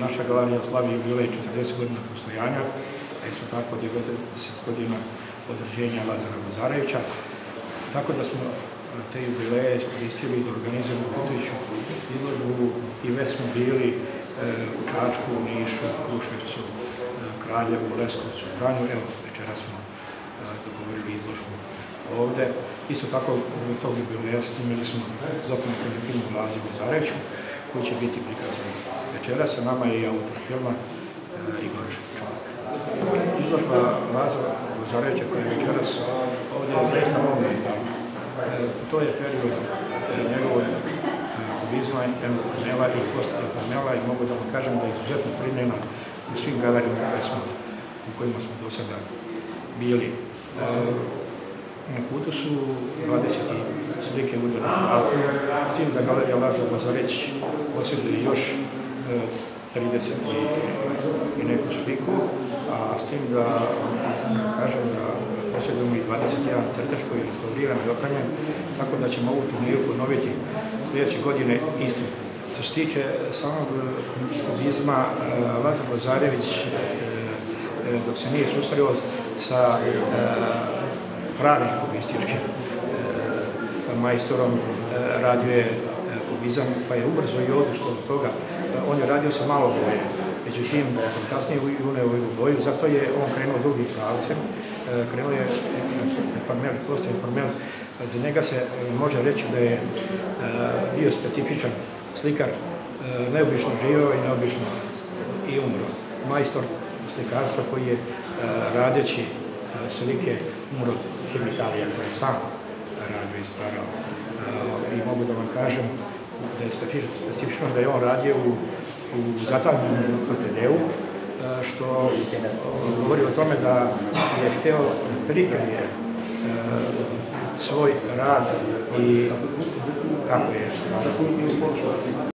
naša galerija slavi jubilej 40 godina postojanja, a isto tako 90 godina određenja Lazara Lazarevića. Tako da smo te jubileje iskoristili da organizujemo putujuću izložbu i već smo bili u Čačku, Nišu, Kruševcu, Kraljevu, Leskovcu, Vranju. Evo, večera smo dogovorili izložbu ovde. Isto tako, u tog jubileja snimili smo dokumentarni film o Lazaru Lazareviću, koji će biti prikazan večera. Sa nama je i autor filma Igor Čolak. Izložba Lazara Lazarevića koja je večeras ovdje je zaista monumentalna. To je period njegove kubizma, empanela i post-empanela i mogu da vam kažem da je izuzetno primljena u svim galerijama u kojima smo do sada bili. Na putu su 20 slike udarnog platna, s tim da galerija Lazar Lazarević posjeduje još 30 i neku sliku, a s tim da kažem da posjedujemo i 21 crtež koji je restauriran i opremljen, tako da ćemo ovu turniru ponoviti sljedeće godine istim. Što se tiče samog kubizma, Lazar Lazarević, dok se nije susreo sa pravim kubističkim majstorom, radio je kubizam, pa je ubrzo i odustao od toga. On je radio sa malo boje, međutim, kasnije uneo u boju, zato je on krenuo drugim pravcem. Krenuo je postoje informel. Za njega se može reći da je bio specifičan slikar, neobično živeo i neobično i umro. Majstor slikarstva koji je radeći slike umro od hemikalija koje je sam radio i stvarao. I mogu da vam kažem da je specifično da je on radio u zatamljenom ateljeu, što govori o tome da je hteo da prikrije svoj rad i kako je stvarao.